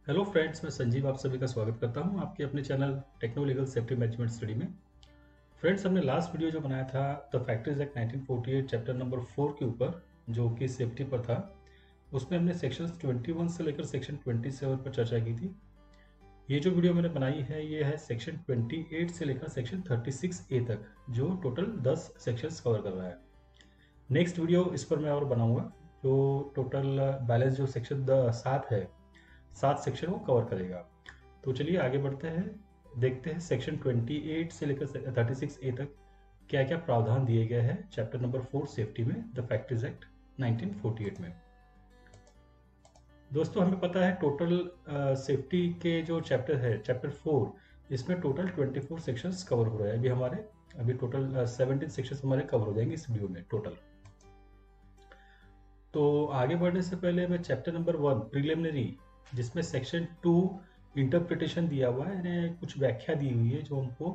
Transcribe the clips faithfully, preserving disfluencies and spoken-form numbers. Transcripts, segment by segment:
Hello friends, मैं संजीव आप सभी का स्वागत करता हूं आपके अपने channel techno legal safety management study में। फ्रेंड्स, हमने लास्ट वीडियो जो बनाया था the factories act nineteen forty eight chapter number four के ऊपर, जो कि सेफ्टी पर था, उसमें हमने सेक्शंस इक्कीस से लेकर सेक्शन सत्ताईस पर चर्चा की थी। ये जो वीडियो मैंने बनाई है ये है सेक्शन अट्ठाईस से लेकर सेक्शन छत्तीस ए तक, जो टोटल दस सेक्शंस कवर कर रहा है। नेक्स्ट वीडियो इस पर मैं और बनाऊंगा जो टोटल बैलेंस जो सेक्शन सात है, सात सेक्शन को कवर करेगा। तो चलिए आगे बढ़ते हैं, देखते हैं सेक्शन अट्ठाईस से लेकर छत्तीस ए तक क्या क्या प्रावधान दिए गए हैं चैप्टर नंबर फोर सेफ्टी में, the factories act nineteen forty eight में। दोस्तों, हमें पता है टोटल सेफ्टी uh, के जो चैप्टर है चैप्टर फोर, इसमें टोटल चौबीस सेक्शंस कवर हो रहे हैं। अभी हमारे अभी टोटल सत्रह सेक्शंस हमारे कवर हो जाएंगे इस वीडियो में टोटल। तो आगे बढ़ने से पहले मैं चैप्टर नंबर वन प्रिलिमिनरी, जिसमें सेक्शन टू इंटरप्रिटेशन दिया हुआ है, यानी कुछ व्याख्या दी हुई है जो हमको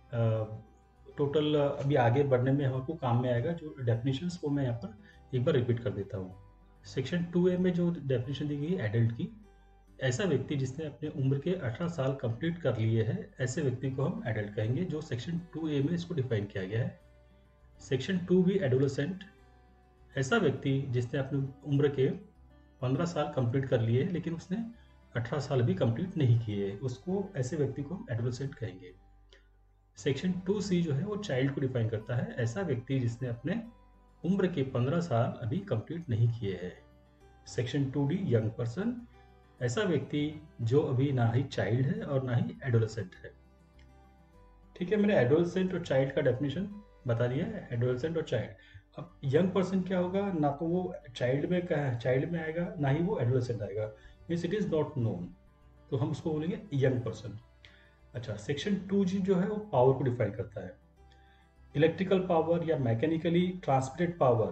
टोटल अभी आगे बढ़ने में हमको काम में आएगा। जो डेफिनेशंस वो मैं यहाँ पर एक बार रिपीट कर देता हूँ। सेक्शन टू ए में जो डेफिनेशन दी गई है एडल्ट की, ऐसा व्यक्ति जिसने अपने उम्र के अठारह साल कंप्लीट कर लिए हैं, ऐसे व्यक्ति को हम एडल्ट कहेंगे, जो सेक्शन टू ए में इसको डिफाइन किया गया है। सेक्शन टू बी एडोलेसेंट, ऐसा व्यक्ति जिसने अपनी उम्र के पंद्रह साल कंप्लीट कर लिए लेकिन उसने अठारह साल भी कंप्लीट नहीं किए, उसको ऐसे व्यक्ति को हम एडोलेसेंट कहेंगे। सेक्शन टू सी जो है वो चाइल्ड को डिफाइन करता है, ऐसा व्यक्ति जिसने अपने उम्र के पंद्रह साल अभी कंप्लीट नहीं किए हैं। Section two D young person, ऐसा व्यक्ति जो अभी ना ही चाइल्ड है और ना ही एडोलेसेंट है। ठीक है, मैंने एडोलेसेंट और चाइल्ड का डेफिनेशन बता दिया है, एडोलेसेंट और चाइल्ड। अब यंग पर्सन क्या होगा, ना तो वो चाइल्ड में चाइल्ड में आएगा ना ही वो एडोलेसेंट आएगा, means it is not known, तो हम उसको बोलेंगे यंग पर्सन। अच्छा, सेक्शन टू जी जो है वो पावर को डिफाइन करता है, इलेक्ट्रिकल पावर या मैकेनिकली ट्रांसमिटेड पावर।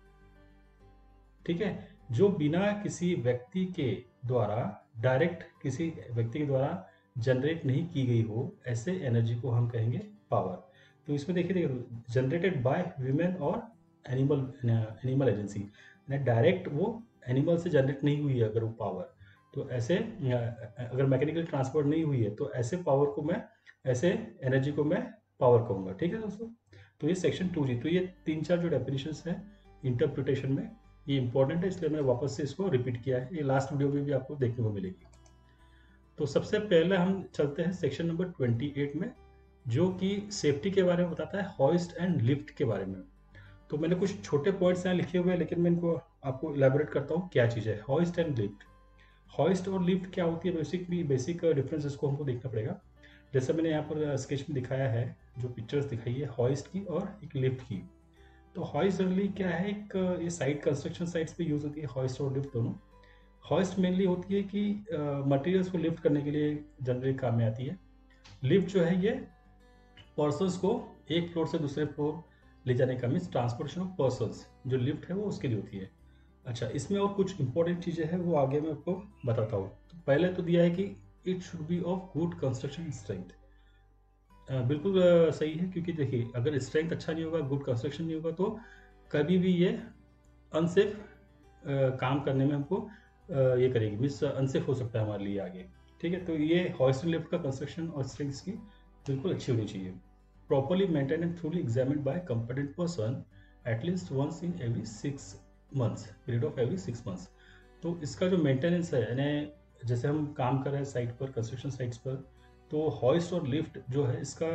ठीक है, जो बिना किसी व्यक्ति के द्वारा, डायरेक्ट किसी व्यक्ति के द्वारा जनरेट नहीं की गई हो, ऐसे एनर्जी को हम कहेंगे पावर। तो इसमें देखिए देखिए जनरेटेड बाय ह्यूमन और एनिमल एनिमल एजेंसी, डायरेक्ट वो एनिमल से जनरेट नहीं हुई है अगर वो पावर, तो ऐसे अगर मैकेनिकल ट्रांसफर नहीं हुई है तो ऐसे पावर को मैं, ऐसे एनर्जी को मैं पावर कहूँगा। ठीक है दोस्तों, तो ये सेक्शन टू जी, तो ये तीन चार जो डेफिनेशंस हैं इंटरप्रिटेशन में, ये इंपॉर्टेंट है, इसलिए मैंने वापस से इसको रिपीट किया है, ये लास्ट वीडियो में भी आपको देखने को मिलेगी। तो सबसे पहले हम चलते हैं सेक्शन नंबर अट्ठाईस में, जो कि सेफ्टी के बारे में बताता है, हॉइस्ट एंड लिफ्ट के बारे में। तो मैंने कुछ छोटे पॉइंट्स यहाँ लिखे हुए हैं, लेकिन मैं इनको आपको इलेबोरेट करता हूँ क्या चीज़ है हॉइस्ट एंड लिफ्ट। हॉइस्ट और लिफ्ट क्या होती है, बेसिकली बेसिक डिफरेंस इसको हमको देखना पड़ेगा। जैसे मैंने यहाँ पर स्केच में दिखाया है, जो पिक्चर्स दिखाई है हॉइस्ट की और एक लिफ्ट की। तो हॉइस्ट जनरली क्या है, एक ये साइट कंस्ट्रक्शन साइट्स पे यूज होती है हॉइस्ट और लिफ्ट दोनों। हॉइस्ट मेनली होती है कि मटेरियल्स को लिफ्ट करने के लिए जनरली काम में आती है। लिफ्ट जो है ये पर्सन्स को एक फ्लोर से दूसरे फ्लोर ले जाने का, मीन्स ट्रांसपोर्टेशन ऑफ पर्सन्स, जो लिफ्ट है वो उसके लिए होती है। अच्छा, इसमें और कुछ इंपॉर्टेंट चीज़ें हैं, वो आगे मैं आपको बताता हूँ। तो पहले तो दिया है कि it should be of good construction strength. बिल्कुल अ, सही है, क्योंकि देखिए अगर स्ट्रेंथ अच्छा नहीं होगा, गुड कंस्ट्रक्शन नहीं होगा, तो कभी भी ये अनसेफ काम करने में हमको अ, ये करेगी, मीन्स अनसेफ हो सकता है हमारे लिए आगे। ठीक है, तो ये हॉइस्ट लिफ्ट का कंस्ट्रक्शन और स्ट्रेंथ की बिल्कुल अच्छी होनी चाहिए। Properly maintain and thoroughly examined by competent person at least once in every six months, period of every six months. तो इसका जो मेंटेनेंस है, यानी जैसे हम काम कर रहे हैं साइट पर, कंस्ट्रक्शन साइट्स पर, तो हॉइस्ट और लिफ्ट जो है इसका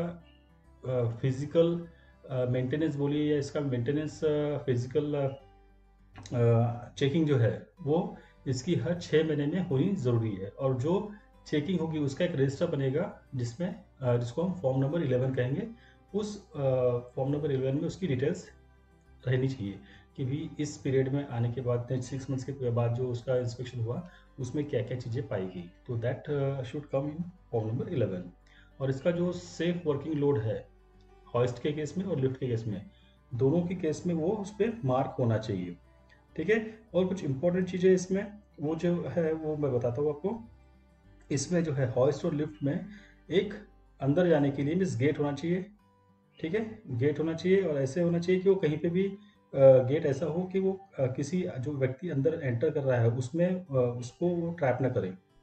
फिजिकल मेंटेनेंस बोलिए, या इसका मेंटेनेंस फिजिकल चेकिंग जो है वो इसकी हर छः महीने में होनी ज़रूरी है। और जो चेकिंग होगी उसका एक रजिस्टर बनेगा, जिसमें अ, जिसको हम फॉर्म नंबर इलेवन कहेंगे। उस फॉर्म नंबर इलेवन में उसकी डिटेल्स रहनी चाहिए कि भी इस पीरियड में आने के बाद, नेक्स्ट सिक्स मंथ्स के बाद जो उसका इंस्पेक्शन हुआ उसमें क्या क्या चीज़ें पाई गई, तो that should come in form number eleven. और इसका जो सेफ वर्किंग लोड है हॉइस्ट के केस में और लिफ्ट के केस में, दोनों के केस में वो उस पर मार्क होना चाहिए। ठीक है, और कुछ इंपॉर्टेंट चीज़ें इसमें वो जो है वो मैं बताता हूँ आपको। इसमें जो है हॉइस्ट और लिफ्ट में एक अंदर जाने के लिए मीन्स गेट होना चाहिए। ठीक है, गेट होना चाहिए, और ऐसे होना चाहिए कि वो कहीं पे भी गेट ऐसा हो कि वो अ, किसी जो व्यक्ति अंदर एंटर कर रहा है उसमें अ, उसको वो ट्रैप ना करे।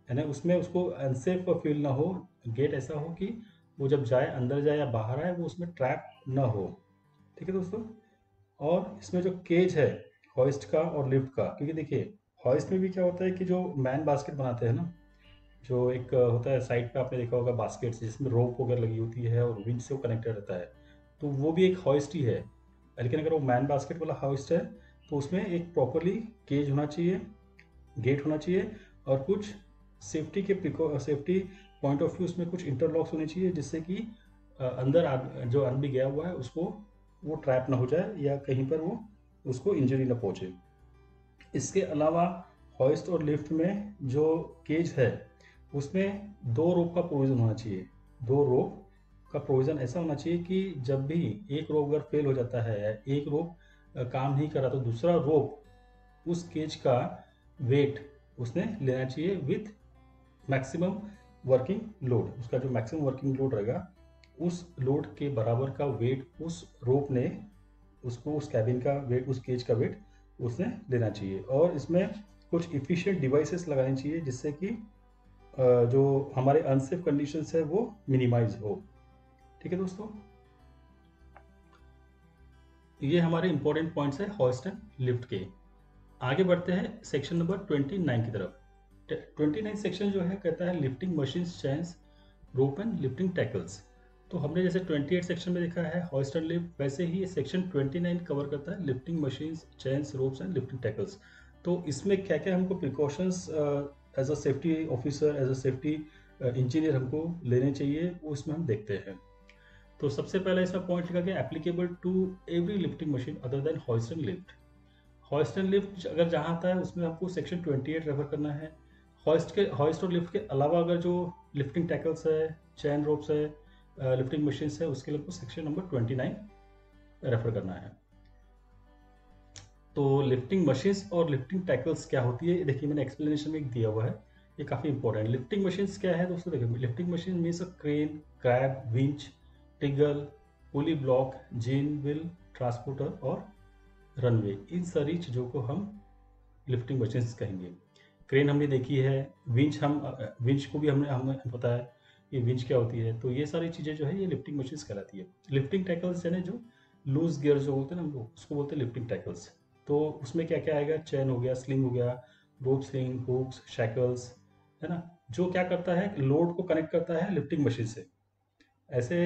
है ना, उसमें उसको अनसेफ फील ना हो, गेट ऐसा हो कि वो जब जाए अंदर जाए या बाहर आए वो उसमें ट्रैप ना हो। ठीक है दोस्तों। और इसमें जो केज है हॉइस्ट का और लिफ्ट का, क्योंकि देखिए हॉइस्ट में भी क्या होता है कि जो मैन बास्केट बनाते हैं ना, जो एक अ, होता है साइड पे, आपने देखा होगा बास्केट जिसमें रोप वगैरह लगी होती है और विंच से वो कनेक्टेड रहता है, तो वो भी एक हॉइस्ट ही है। लेकिन अगर वो मैन बास्केट वाला हॉइस्ट है तो उसमें एक प्रॉपरली केज होना चाहिए, गेट होना चाहिए, और कुछ सेफ्टी के प्रिकॉ सेफ्टी पॉइंट ऑफ व्यू उसमें कुछ इंटरलॉक्स होने चाहिए, जिससे कि अ, अंदर आद- जो आदमी गया हुआ है उसको वो ट्रैप ना हो जाए या कहीं पर वो उसको इंजरी ना पहुंचे। इसके अलावा हॉइस्ट और लिफ्ट में जो केज है उसमें दो रोप का प्रोविज़न होना चाहिए। दो रोप का प्रोविज़न ऐसा होना चाहिए कि जब भी एक रोप अगर फेल हो जाता है या एक रोप अ, काम नहीं कर रहा तो दूसरा रोप उस केज का वेट उसने लेना चाहिए विथ मैक्सिमम वर्किंग लोड। उसका जो मैक्सिमम वर्किंग लोड रहेगा उस लोड के बराबर का वेट उस रोप ने उसको, उस कैबिन का वेट, उस केज का वेट उसने लेना चाहिए। और इसमें कुछ इफिशिएंट डिवाइसेस लगाने चाहिए जिससे कि अ, जो हमारे अनसेफ कंडीशंस है वो मिनिमाइज हो। ठीक है दोस्तों, ये हमारे इंपॉर्टेंट पॉइंट्स है हॉइस्ट एंड लिफ्ट के। आगे बढ़ते हैं सेक्शन नंबर ट्वेंटी नाइन की तरफ। ट्वेंटी नाइन सेक्शन जो है कहता है lifting machines, chains, rope and lifting tackles. तो हमने जैसे ट्वेंटी एट सेक्शन में देखा है हॉइस्ट एंड लिफ्ट, वैसे ही ये सेक्शन ट्वेंटी नाइन कवर करता है lifting machines, chains, ropes and lifting tackles. तो इसमें क्या क्या हमको precautions as a safety officer, as a safety engineer हमको लेने चाहिए, वो इसमें हम देखते हैं। तो सबसे पहला इसमें पॉइंट लिखा गया applicable to every lifting machine other than hoist and lift. Hoist and lift अगर जहाँ आता है उसमें आपको सेक्शन ट्वेंटी एट रेफर करना है। हॉइस्ट के हॉइस्ट और लिफ्ट के अलावा अगर जो लिफ्टिंग टैकल्स है, चैन रोप्स है, लिफ्टिंग मशीन्स है, उसके लिए आपको section number twenty nine refer करना है। तो लिफ्टिंग मशीन्स और लिफ्टिंग टैकल्स क्या होती है, देखिए मैंने एक्सप्लेनेशन में दिया हुआ है, ये काफ़ी इंपॉर्टेंट है। लिफ्टिंग मशीन्स क्या है दोस्तों, देखिए lifting machine means a crane, crab, winch, teagle, pulley block, gin wheel, transporter और रनवे, इन सारी चीज़ों को हम लिफ्टिंग मशीन्स कहेंगे। क्रेन हमने देखी है, विंच हम विंच को भी हमने हमें पता है कि विंच क्या होती है। तो ये सारी चीज़ें जो है ये लिफ्टिंग मशीन्स कहलाती है। लिफ्टिंग टैकल्स है ना, जो लूज गियर जो होते हैं ना, हम लोग उसको बोलते हैं लिफ्टिंग टैकल्स। तो उसमें क्या क्या आएगा, चैन हो गया, स्लिंग हो गया, रोप स्लिंग, हुक्स, शैकल्स, है ना, जो क्या करता है लोड को कनेक्ट करता है लिफ्टिंग मशीन से। ऐसे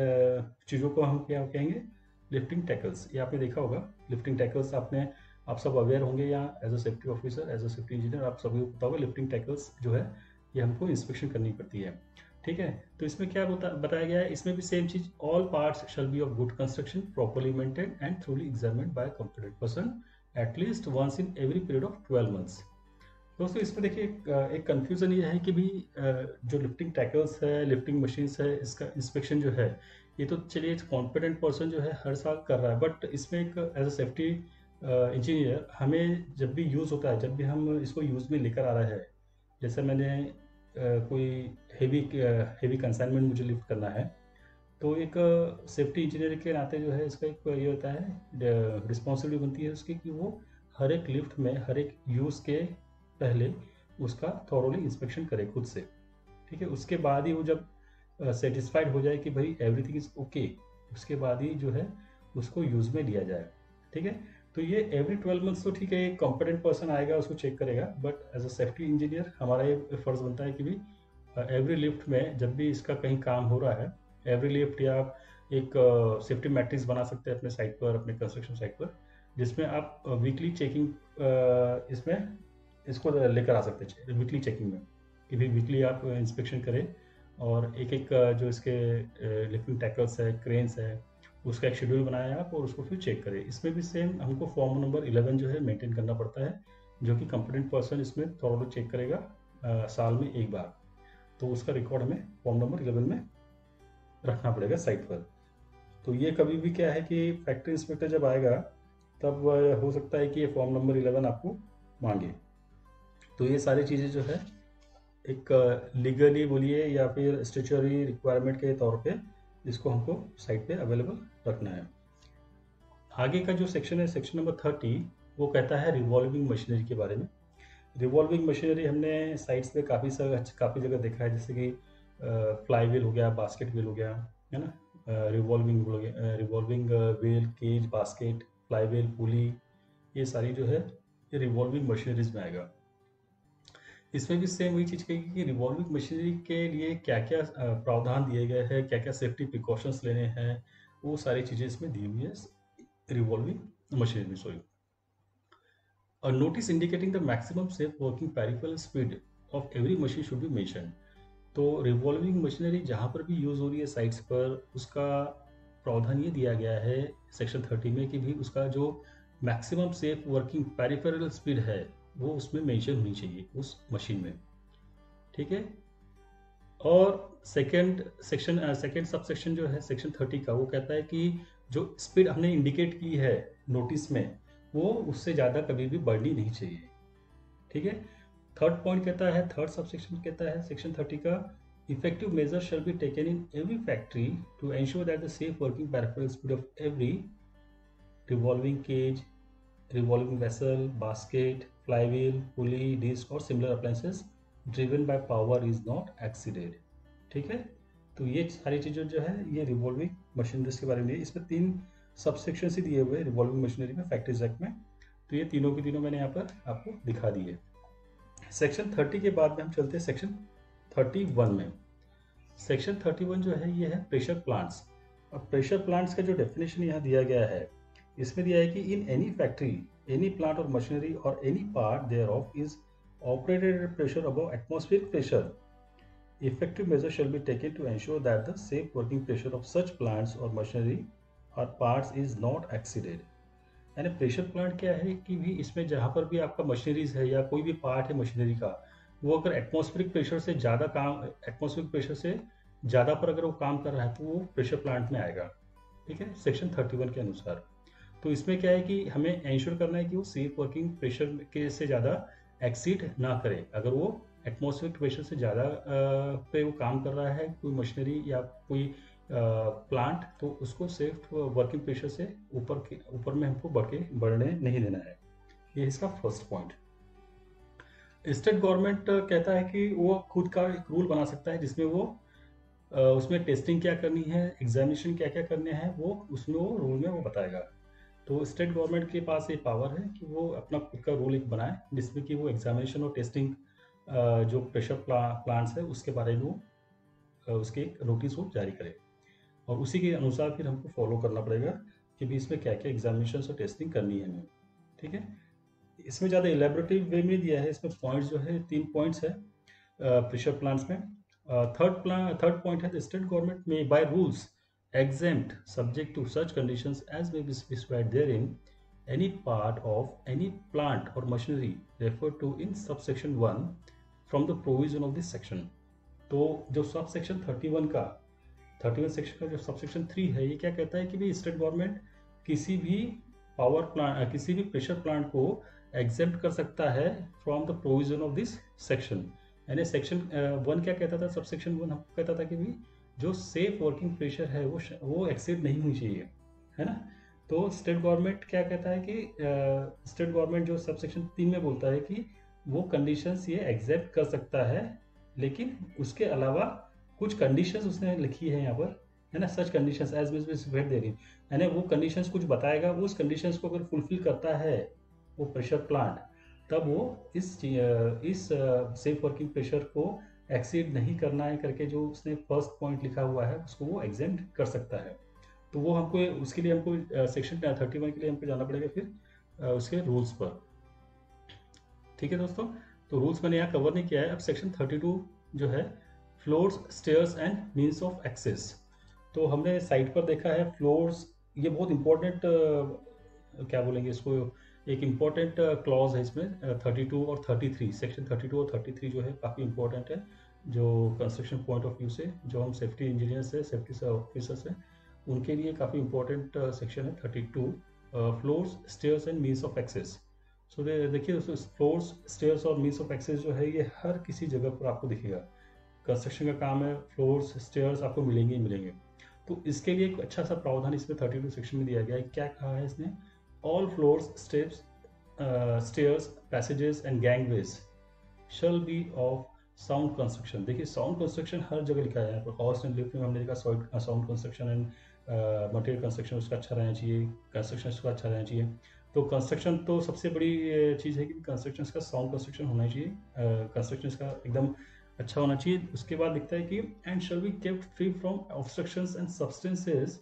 चीज़ों को हम क्या कहेंगे, लिफ्टिंग टैकल्स। ये आपने देखा होगा लिफ्टिंग टैकल्स, आपने आप सब अवेयर होंगे, या as a safety officer, as a safety engineer आप सभी को पता होगा लिफ्टिंग टैकल्स जो है ये हमको इंस्पेक्शन करनी पड़ती है। ठीक है, तो इसमें क्या बता, बताया गया है, इसमें भी सेम चीज, all parts shall be of good construction, properly maintain and thoroughly examined by competent person at least once in every period of twelve months. दोस्तों इसमें देखिए एक, एक कंफ्यूजन ये है कि भी जो लिफ्टिंग टैकल्स है, लिफ्टिंग मशीन्स है, इसका इंस्पेक्शन जो है ये तो चलिए कॉम्पिटेंट पर्सन जो है हर साल कर रहा है, बट इसमें एक एज अ सेफ्टी इंजीनियर हमें जब भी यूज़ होता है, जब भी हम इसको यूज़ में लेकर आ रहे हैं, जैसे मैंने अ, कोई हेवी हेवी कंसाइनमेंट मुझे लिफ्ट करना है, तो एक सेफ्टी इंजीनियर के नाते जो है इसका एक ये होता है, रिस्पॉन्सिबिलिटी बनती है उसकी कि वो हर एक लिफ्ट में हर एक यूज़ के पहले उसका थॉरोली इंस्पेक्शन करे खुद से। ठीक है, उसके बाद ही वो जब सेटिस्फाइड हो जाए कि भाई एवरीथिंग इज ओके, उसके बाद ही जो है उसको यूज़ में लिया जाए। ठीक है, तो ये एवरी ट्वेल्व मंथ्स तो ठीक है, एक कॉम्पिटेंट पर्सन आएगा उसको चेक करेगा, but as a safety engineer हमारा ये फर्ज बनता है कि भी एवरी लिफ्ट में जब भी इसका कहीं काम हो रहा है, एवरी लिफ्ट या आप एक सेफ्टी मैट्रिक्स बना सकते हैं अपने साइट पर, अपने कंस्ट्रक्शन साइट पर, जिसमें आप वीकली चेकिंग इसमें इसको लेकर आ सकते हैं वीकली चेकिंग में, कि भी वीकली आप इंस्पेक्शन करें और एक एक जो इसके लिफ्टिंग टैकल्स है, क्रेन्स है, उसका एक शेड्यूल बनाएं आप और उसको फिर चेक करें। इसमें भी सेम हमको फॉर्म नंबर इलेवन जो है मेंटेन करना पड़ता है, जो कि कंपिटेंट पर्सन इसमें थॉरोली चेक करेगा आ, साल में एक बार। तो उसका रिकॉर्ड हमें फॉर्म नंबर इलेवन में रखना पड़ेगा साइट पर। तो ये कभी भी क्या है कि फैक्ट्री इंस्पेक्टर जब आएगा तब हो सकता है कि ये फॉर्म नंबर इलेवन आपको मांगे। तो ये सारी चीज़ें जो है एक लीगली बोलिए या फिर स्टेचुटरी रिक्वायरमेंट के तौर पे इसको हमको साइट पे अवेलेबल रखना है। आगे का जो सेक्शन है सेक्शन नंबर थर्टी, वो कहता है रिवॉल्विंग मशीनरी के बारे में। रिवॉल्विंग मशीनरी हमने साइट्स पे काफ़ी काफ़ी जगह देखा है, जैसे कि फ्लाई व्हील हो गया, बास्केट व्हील हो गया, है ना, revolving revolving wheel, cage, basket, fly wheel, pulley, ये सारी जो है ये रिवॉल्विंग मशीनरीज में आएगा। इसमें भी सेम वही चीज़ कहेगी कि रिवॉल्विंग मशीनरी के लिए क्या क्या प्रावधान दिए गए हैं, क्या क्या सेफ्टी प्रिकॉशंस लेने हैं, वो सारी चीज़ें इसमें दी हुई है revolving machinery. Sorry, A notice indicating the maximum safe working peripheral speed of every machine should be mentioned. तो रिवॉल्विंग मशीनरी जहाँ पर भी यूज़ हो रही है साइट्स पर, उसका प्रावधान ये दिया गया है सेक्शन थर्टी में कि भी उसका जो maximum safe working peripheral speed है वो उसमें मेंशन होनी चाहिए उस मशीन में। ठीक है। और second section second sub section जो है सेक्शन थर्टी का, वो कहता है कि जो स्पीड हमने इंडिकेट की है नोटिस में, वो उससे ज़्यादा कभी भी बढ़नी नहीं चाहिए। ठीक है। थर्ड पॉइंट कहता है, थर्ड सब सेक्शन कहता है सेक्शन थर्टी का, effective measure shall be taken in every factory to ensure that the safe working peripheral speed of every revolving cage, revolving vessel, basket, flywheel, pulley, disc और similar appliances driven by power is not exceeded। ठीक है। तो ये सारी चीज़ें जो है ये रिवॉल्विंग मशीनरीज के बारे में, इसमें तीन सबसेक्शन ही दिए हुए रिवॉल्विंग मशीनरी में फैक्ट्रीज एक्ट में। तो ये तीनों की तीनों मैंने यहाँ पर आपको दिखा दी है। सेक्शन थर्टी के बाद में हम चलते हैं सेक्शन थर्टी वन में। सेक्शन थर्टी वन जो है ये है प्रेशर प्लांट्स। अब प्रेशर प्लांट्स का जो डेफिनेशन यहाँ दिया गया है, इसमें दिया है कि in any factory, any plant और मशीनरी और any part thereof is operated at pressure above atmospheric pressure, effective measure shall be taken to ensure that the safe working pressure of such plants और machinery और parts is not exceeded. यानी pressure plant क्या है कि भी इसमें जहाँ पर भी आपका मशीनरीज है या कोई भी पार्ट है मशीनरी का, वो अगर एटमॉस्फेरिक प्रेशर से ज़्यादा काम एटमॉस्फेरिक प्रेशर से ज़्यादा पर अगर वो काम कर रहा है तो वो प्रेशर प्लांट में आएगा। ठीक है, सेक्शन थर्टी वन के अनुसार। तो इसमें क्या है कि हमें इंश्योर करना है कि वो सेफ वर्किंग प्रेशर के से ज़्यादा एक्सीड ना करे। अगर वो एटमॉस्फेरिक प्रेशर से ज़्यादा पे वो काम कर रहा है कोई मशीनरी या कोई प्लांट, तो उसको सेफ वर्किंग प्रेशर से ऊपर के ऊपर में हमको बढ़ के बढ़ने नहीं देना है। ये इसका फर्स्ट पॉइंट। स्टेट गवर्नमेंट कहता है कि वो खुद का एक रूल बना सकता है जिसमें वो उसमें टेस्टिंग क्या करनी है, एग्जामिनेशन क्या क्या करने हैं, वो उसमें वो रूल में वो बताएगा। तो स्टेट गवर्नमेंट के पास ये पावर है कि वो अपना खुद का रूल एक बनाए जिसमें कि वो एग्जामिनेशन और टेस्टिंग जो प्रेशर प्ला, प्लांट्स है उसके बारे में वो उसके एक नोटिस वो जारी करे, और उसी के अनुसार फिर हमको फॉलो करना पड़ेगा कि भी इसमें क्या क्या एग्जामिनेशन और टेस्टिंग करनी है हमें। ठीक है। इसमें ज़्यादा इलेबोरेटिव वे में दिया है, इसमें पॉइंट्स जो है तीन पॉइंट्स है प्रेशर प्लांट्स में। थर्ड प्लान थर्ड पॉइंट है the state government may by rules exempt subject to such conditions as may be specified therein any part of any plant or machinery referred to in subsection one from the provision of this section। तो जो sub section thirty one का thirty one section का जो sub section three है, ये क्या कहता है कि भाई स्टेट गवर्नमेंट किसी भी पावर प्लांट किसी भी प्रेशर प्लांट को एग्जेम्प्ट कर सकता है from the provision of this section. यानी सेक्शन वन क्या कहता था, सब सेक्शन वन हमको कहता था कि भाई जो सेफ वर्किंग प्रेशर है वो वो एक्सीड नहीं होनी चाहिए, है ना। तो स्टेट गवर्नमेंट क्या कहता है कि स्टेट गवर्नमेंट जो सब सेक्शन तीन में बोलता है कि वो कंडीशंस ये एक्सेप्ट कर सकता है, लेकिन उसके अलावा कुछ कंडीशंस उसने लिखी है यहाँ पर, है ना। Such conditions as be specified therein, यानी वो कंडीशंस कुछ बताएगा, वो उस कंडीशंस को अगर फुलफिल करता है वो प्रेशर प्लांट, तब वो इस इस सेफ वर्किंग प्रेशर को एक्सीड नहीं करना है करके जो उसने फर्स्ट पॉइंट लिखा हुआ है उसको वो एग्जेम्प्ट कर सकता है। तो वो हमको उसके लिए हमको सेक्शन थर्टी वन के लिए हमको जाना पड़ेगा फिर उसके रूल्स पर। ठीक है दोस्तों, तो रूल्स मैंने यहाँ कवर नहीं किया है। अब सेक्शन थर्टी टू जो है floors, stairs and means of access. तो हमने साइट पर देखा है फ्लोर्स, ये बहुत इंपॉर्टेंट क्या बोलेंगे इसको, एक इम्पॉर्टेंट क्लॉज है इसमें थर्टी टू और thirty three. Section thirty two और थर्टी थ्री जो है काफ़ी इंपॉर्टेंट है, जो कंस्ट्रक्शन पॉइंट ऑफ व्यू से जो हम सेफ्टी इंजीनियर्स है, सेफ्टी से ऑफिसर्स हैं, उनके लिए काफ़ी इंपॉर्टेंट सेक्शन है thirty two, floors, stairs and means of access. So देखिए दोस्तों, फ्लोर्स, स्टेयर्स और मीन्स ऑफ एक्सेस जो है ये हर किसी जगह पर आपको दिखेगा। कंस्ट्रक्शन का काम है, फ्लोर्स, स्टेयर्स आपको मिलेंगे ही मिलेंगे। तो इसके लिए एक अच्छा सा प्रावधान इसमें थर्टी टू सेक्शन में दिया गया है। क्या कहा है इसने, all floors, steps, uh, stairs, passages and gangways shall be of sound construction. देखिए साउंड कंस्ट्रक्शन हर जगह लिखा है यहाँ पर। हॉर्स एंड लिफ्ट में हमने देखा sound construction and material construction उसका अच्छा रहना चाहिए, कंस्ट्रक्शन उसका अच्छा रहना चाहिए। तो कंस्ट्रक्शन तो सबसे बड़ी चीज़ है कि कंस्ट्रक्शन का साउंड कंस्ट्रक्शन होना चाहिए, कंस्ट्रक्शन का एकदम अच्छा होना चाहिए। उसके बाद लिखता है कि and shall be kept free from obstructions and substances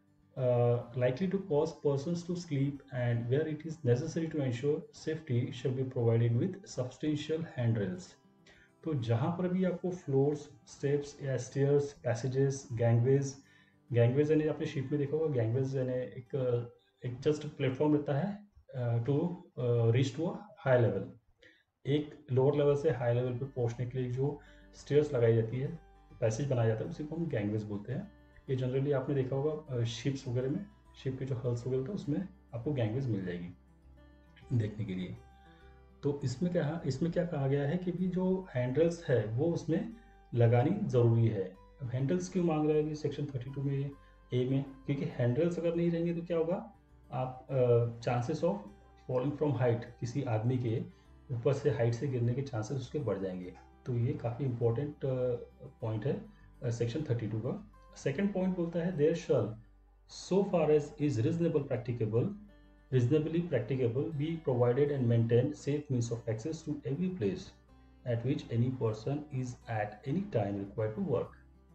likely to cause persons to sleep, and where it is necessary to ensure safety shall be provided with substantial handrails। तो जहाँ पर भी आपको फ्लोर्स, स्टेप्स या stairs, passages, gangways, gangways यानी आपने sheet में देखा होगा, गैंगवेज यानी एक एक जस्ट प्लेटफॉर्म रहता है to reach to a high level. एक लोअर लेवल से हाई लेवल पे पहुंचने के लिए जो स्टेयर्स लगाई जाती है, पैसेज बनाया जाता है, उसी को हम गैंगवेज बोलते हैं। ये जनरली आपने देखा होगा शिप्स वगैरह में, शिप के जो हल्स वगैरह होता है उसमें आपको गैंगवेज मिल जाएगी देखने के लिए। तो इसमें क्या इसमें क्या कहा गया है कि भी जो हैंडल्स है वो उसमें लगानी ज़रूरी है। अब हैंडल्स क्यों मांग रहा है सेक्शन थर्टी टू में ए में? क्योंकि हैंडल्स अगर नहीं रहेंगे तो क्या होगा, आप chances of falling from height, किसी आदमी के ऊपर से हाइट से गिरने के चांसेस उसके बढ़ जाएंगे। तो ये काफ़ी इंपॉर्टेंट पॉइंट है सेक्शन थर्टी टू का। सेकेंड पॉइंट बोलता है there shall so far as is reasonable practicable reasonably practicable be provided and maintained safe means of access to every place at which any person is at any time required to work।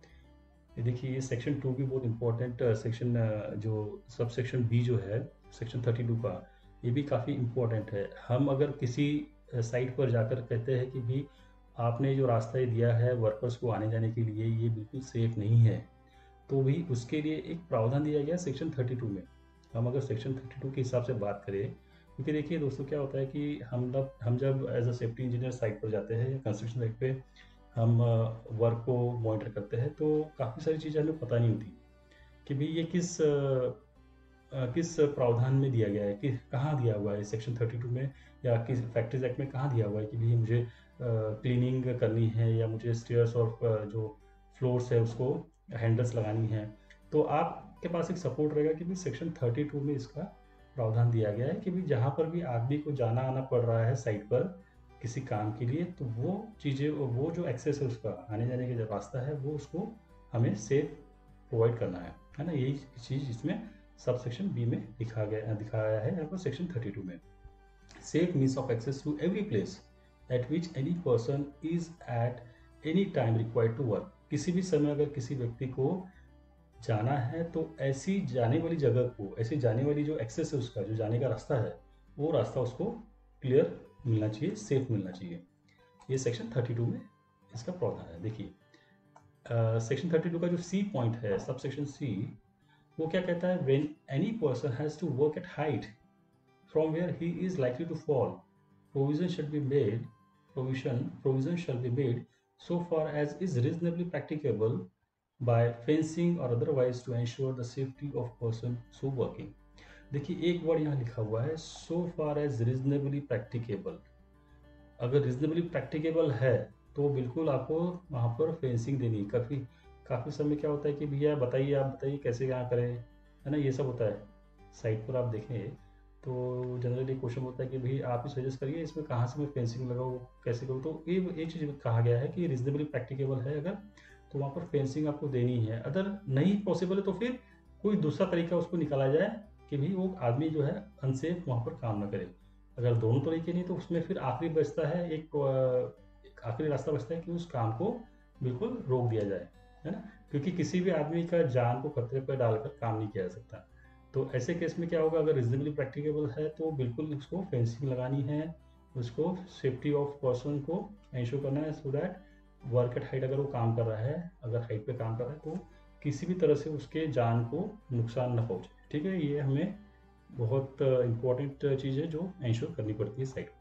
ये देखिए ये section two की बहुत important section, जो sub section B जो है section thirty two का, ये भी काफ़ी इंपॉर्टेंट है। हम अगर किसी साइट पर जाकर कहते हैं कि भी आपने जो रास्ता दिया है वर्कर्स को आने जाने के लिए ये बिल्कुल सेफ नहीं है, तो भी उसके लिए एक प्रावधान दिया गया सेक्शन थर्टी टू में। हम अगर सेक्शन थर्टी टू के हिसाब से बात करें, क्योंकि देखिए दोस्तों क्या होता है कि हम जब हम जब as a safety engineer site पर जाते हैं या कंस्ट्रक्शन साइट पे हम वर्क को मॉनिटर करते हैं, तो काफ़ी सारी चीज़ें हमें पता नहीं होती कि भाई ये किस किस प्रावधान में दिया गया है, कि कहाँ दिया हुआ है सेक्शन थर्टी टू में या किस फैक्ट्रीज एक्ट में कहाँ दिया हुआ है कि भाई मुझे क्लीनिंग करनी है या मुझे स्टेयर्स और जो फ्लोर्स है उसको हैंडल्स लगानी है। तो आपके पास एक सपोर्ट रहेगा कि भी सेक्शन थर्टी टू में इसका प्रावधान दिया गया है कि भी जहाँ पर भी आदमी को जाना आना पड़ रहा है साइट पर किसी काम के लिए, तो वो चीज़ें, वो जो एक्सेस है उसका आने जाने का जो रास्ता है वो उसको हमें सेफ प्रोवाइड करना है, है ना। यही चीज़ इसमें सब सेक्शन बी में दिखा गया दिखाया है यहाँ पर सेक्शन थर्टी टू में। Safe means of access to every place at which any person is at any time required to work. किसी भी समय अगर किसी व्यक्ति को जाना है तो ऐसी जाने वाली जगह को, ऐसी जाने वाली जो एक्सेस है उसका, जो जाने का रास्ता है, वो रास्ता उसको क्लियर मिलना चाहिए, सेफ मिलना चाहिए। ये सेक्शन थर्टी टू में इसका प्रावधान है। देखिए सेक्शन थर्टी टू का जो सी पॉइंट है, सब सेक्शन सी, वो क्या कहता है, when any person has to work at height from where he is likely to fall, provision should be made provision provision shall be made so far as is reasonably practicable by fencing or otherwise to ensure the safety of person so working। देखिए एक word यहाँ लिखा हुआ है so far as reasonably practicable। अगर reasonably practicable है तो बिल्कुल आपको वहाँ पर फेंसिंग देनी। काफ़ी काफ़ी समय क्या होता है कि भैया बताइए, आप बताइए कैसे क्या करें, है ना, ये सब होता है। साइट पर आप देखें तो जनरली क्वेश्चन होता है कि भाई आप ही सजेस्ट करिए इसमें कहाँ से मैं फेंसिंग लगाऊँ, कैसे करूँ। तो ये एक चीज़ कहा गया है कि रीजनेबली प्रैक्टिकेबल है अगर, तो वहाँ पर फेंसिंग आपको देनी है। अगर नहीं पॉसिबल है तो फिर कोई दूसरा तरीका उसको निकाला जाए कि भाई वो आदमी जो है अनसेफ वहाँ पर काम ना करे। अगर दोनों तरीके नहीं तो उसमें फिर आखिरी बचता है एक, एक आखिरी रास्ता बचता है कि उस काम को बिल्कुल रोक दिया जाए, है ना, क्योंकि किसी भी आदमी का जान को खतरे पर डालकर काम नहीं किया जा सकता। तो ऐसे केस में क्या होगा, अगर रिजनेबली प्रैक्टिकेबल है तो बिल्कुल उसको फेंसिंग लगानी है, उसको सेफ्टी ऑफ पर्सन को इंश्योर करना है, so that work at height अगर वो काम कर रहा है, अगर हाइट पे काम कर रहा है तो किसी भी तरह से उसके जान को नुकसान न पहुंचे। ठीक है, ये हमें बहुत इंपॉर्टेंट चीज़ है जो इंश्योर करनी पड़ती है साइट।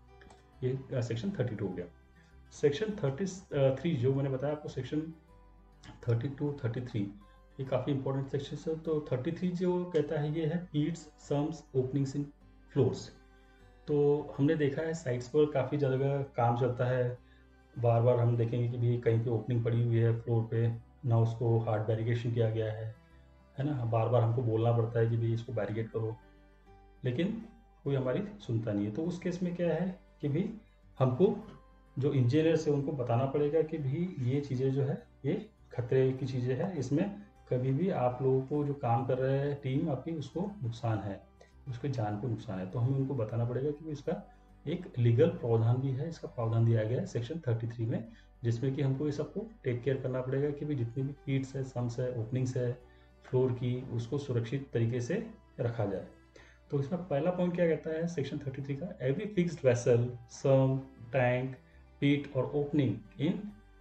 ये सेक्शन थर्टी टू हो गया। सेक्शन थर्टी थ्री जो मैंने बताया आपको, section thirty two thirty three, ये काफ़ी इंपॉर्टेंट सेक्शन है। तो थर्टी थ्री जो कहता है ये है pits sumps openings in floors. तो हमने देखा है साइट्स पर काफ़ी जगह काम चलता है, बार बार हम देखेंगे कि भी कहीं पे ओपनिंग पड़ी हुई है फ्लोर पे, ना उसको हार्ड बैरिकेशन किया गया है, है ना, बार बार हमको बोलना पड़ता है कि भाई इसको बैरिकेड करो, लेकिन कोई हमारी सुनता नहीं है। तो उस केस में क्या है कि भी हमको जो इंजीनियर्स है उनको बताना पड़ेगा कि भी ये चीज़ें जो है ये खतरे की चीज़ें हैं, इसमें कभी भी आप लोगों को जो काम कर रहे हैं टीम आपकी उसको नुकसान है, उसके जान को नुकसान है। तो हमें उनको बताना पड़ेगा कि इसका एक लीगल प्रावधान भी है, इसका प्रावधान दिया गया है सेक्शन थर्टी थ्री में, जिसमें कि हमको ये सबको टेक केयर करना पड़ेगा कि भी जितनी भी पीट्स है, सम्स है, ओपनिंग्स है फ्लोर की, उसको सुरक्षित तरीके से रखा जाए। तो इसमें पहला पॉइंट क्या कहता है सेक्शन थर्टी थ्री का, every fixed vessel, sump, tank, pit और ओपनिंग इन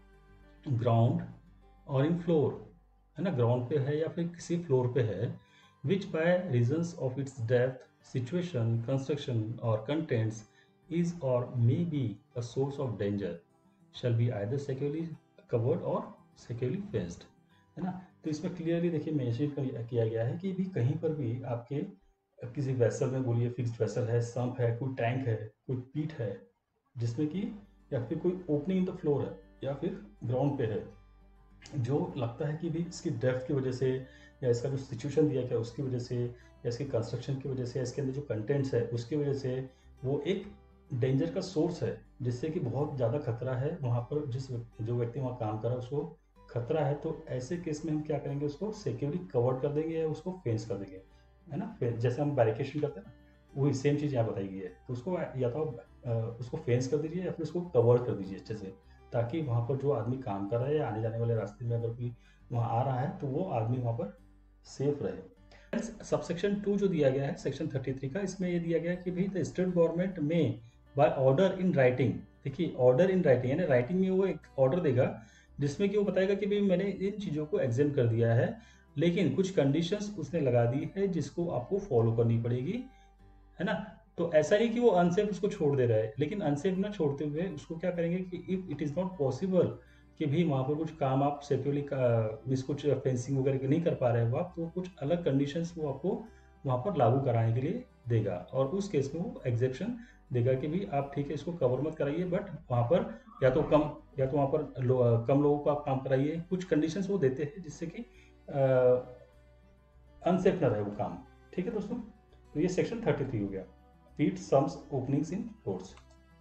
ग्राउंड और इन फ्लोर, है ना, ग्राउंड पे है या फिर किसी फ्लोर पे है, which by reasons of its depth, situation, construction और कंटेंट्स इज और may be a source of danger shall be either securely covered और सिक्योरली फेंस्ड, है ना। तो इसमें क्लियरली देखिए मेंशन किया गया है कि भी कहीं पर भी आपके किसी वेसल में, बोलिए फिक्स्ड वेसल है, सम्प है, कोई टैंक है, कोई पीट है जिसमें कि, या फिर कोई ओपनिंग इन द फ्लोर है या फिर ग्राउंड पे है, जो लगता है कि भी इसकी डेप्थ की वजह से या इसका जो सिचुएशन दिया गया उसकी वजह से या इसकी कंस्ट्रक्शन की वजह से या इसके अंदर जो कंटेंट्स है उसकी वजह से वो एक डेंजर का सोर्स है, जिससे कि बहुत ज़्यादा खतरा है वहाँ पर, जिस जो व्यक्ति वहाँ काम कर रहा है उसको खतरा है, तो ऐसे केस में हम क्या करेंगे, उसको सिक्योरली कवर कर देंगे या उसको फेंस कर देंगे, है ना। जैसे हम बैरिकेशन करते हैं ना, वही सेम चीज़ यहाँ बताई गई है। तो उसको या तो आप उसको फेंस कर दीजिए या फिर उसको कवर कर दीजिए अच्छे से, ताकि वहाँ पर जो आदमी काम कर रहा है या आने जाने वाले रास्ते में अगर कोई वहाँ आ रहा है तो वो आदमी वहाँ पर सेफ रहे। सबसेक्शन टू जो दिया गया है सेक्शन थर्टी थ्री का, इसमें ये दिया गया है कि भाई the state government may by order in writing, देखिए ऑर्डर इन राइटिंग यानी राइटिंग में वो एक ऑर्डर देगा जिसमें कि वो बताएगा कि भाई मैंने इन चीज़ों को एग्जाम कर दिया है, लेकिन कुछ कंडीशंस उसने लगा दी है जिसको आपको फॉलो करनी पड़ेगी, है ना। तो ऐसा नहीं कि वो अनसेफ उसको छोड़ दे रहा है, लेकिन अनसेफ ना छोड़ते हुए उसको क्या करेंगे कि if it is not possible कि भी वहाँ पर कुछ काम आप सिक्योरली मिस कुछ फेंसिंग वगैरह नहीं कर पा रहे हो आप, तो कुछ अलग कंडीशंस वो आपको वहाँ पर लागू कराने के लिए देगा, और उस केस में वो एग्जेप्शन देगा कि भी आप ठीक है इसको कवर मत कराइए, बट वहाँ पर या तो कम या तो वहाँ पर लो, कम लोगों को आप काम कराइए, कुछ कंडीशंस वो देते हैं जिससे कि अनसेफ ना रहे वो काम। ठीक है दोस्तों, तो ये सेक्शन थर्टी थ्री हो गया, pits sumps openings in floors.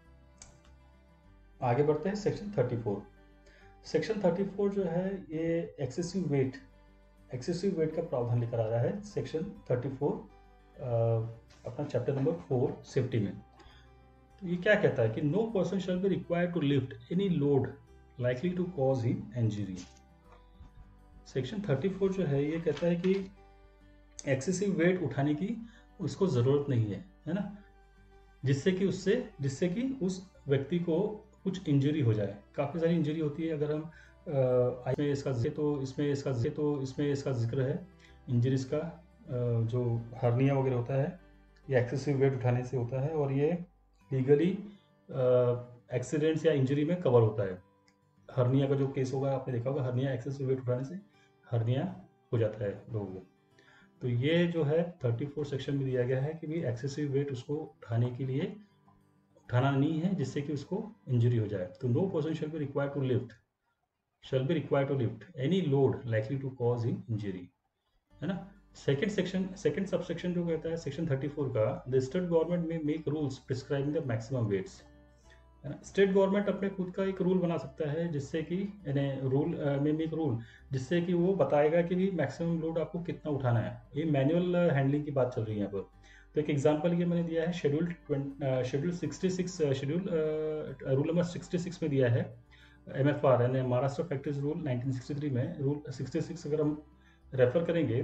आगे बढ़ते हैं section thirty four. Section thirty four जो है ये एक्सेसिव वेट एक्सेसिव वेट का प्रावधान लेकर आ रहा है सेक्शन थर्टी फोर अपना चैप्टर नंबर फोर सेफ्टी में। तो ये क्या कहता है कि no person shall be required to lift any load likely to cause him injury. Section thirty four जो है ये कहता है कि एक्सेसिव वेट उठाने की उसको ज़रूरत नहीं है, है ना, जिससे कि उससे जिससे कि उस व्यक्ति को कुछ इंजरी हो जाए। काफ़ी सारी इंजरी होती है, अगर हम आ, इसमें इसका तो इसमें इसका तो इसमें इसका जिक्र है इंजरीज का, आ, जो हर्निया वगैरह होता है ये एक्सेसिव वेट उठाने से होता है, और ये लीगली एक्सीडेंट्स या इंजरी में कवर होता है। हर्निया का जो केस होगा आपने देखा होगा, हर्निया एक्सेसिव वेट उठाने से हर्निया हो जाता है लोगों को। तो ये जो है थर्टी फोर सेक्शन में दिया गया है कि भाई एक्सेसिव वेट उसको उठाने के लिए उठाना नहीं है जिससे कि उसको इंजरी हो जाए। तो no person shall be required to lift shall be required to lift any load likely to cause in injury, है ना। Second section second sub section जो कहता है सेक्शन थर्टी फोर का, the state government may make rules prescribing the maximum weights, है ना। State government अपने खुद का एक रूल बना सकता है जिससे कि यानी रूल में मेक रूल जिससे कि वो बताएगा कि भी मैक्सिमम लोड आपको कितना उठाना है। ये मैनुअल हैंडलिंग की बात चल रही है यहाँ पर। तो एक एग्जांपल ये मैंने दिया है schedule schedule sixty six schedule rule number sixty six में दिया है, एम एफ आर यानी Maharashtra factories rule nineteen sixty three में रूल सिक्सटी सिक्स अगर हम रेफर करेंगे